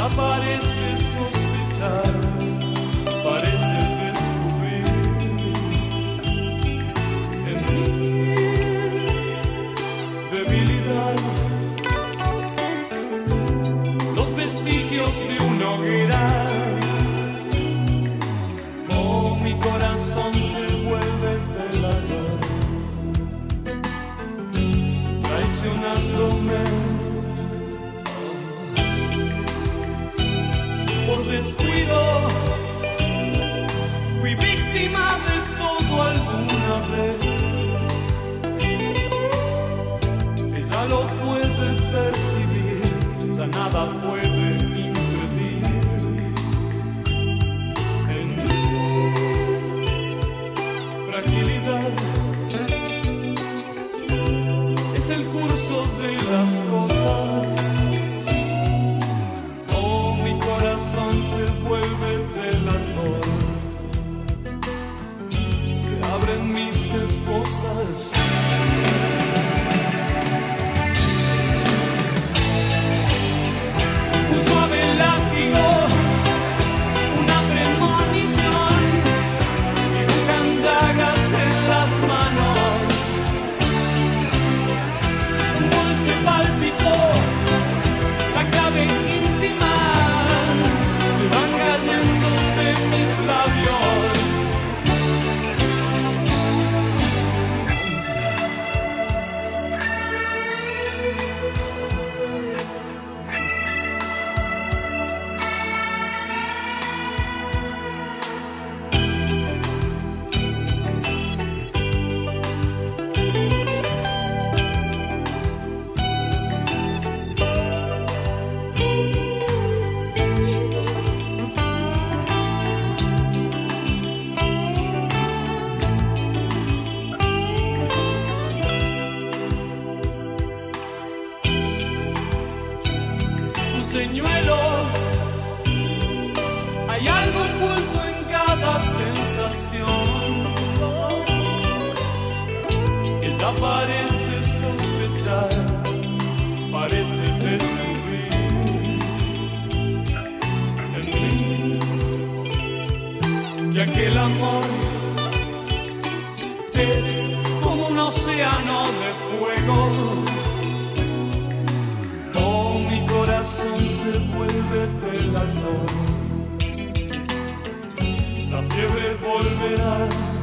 parece sospechar, parece descubrir en mí debilidad, los vestigios de una hoguera. Oh, mi corazón se vuelve velador, traicionándome. Por descuido fui víctima de todo alguna vez. Ella lo puede percibir, ya nada puede impedir en mi fragilidad. Es el curso de las cosas. Se vuelve velador, se abren mis esposas. Un suave látigo, una premonición, dibujan llagas en las manos. Un dulce pálpito, la clave íntima. Van cayendo de mis labios. Señuelo, hay algo oculto en cada sensación. Ella parece sospechar, parece descubrir en mí que aquel amor es como un océano de fuego. Mi corazón se vuelve velador, la fiebre volverá.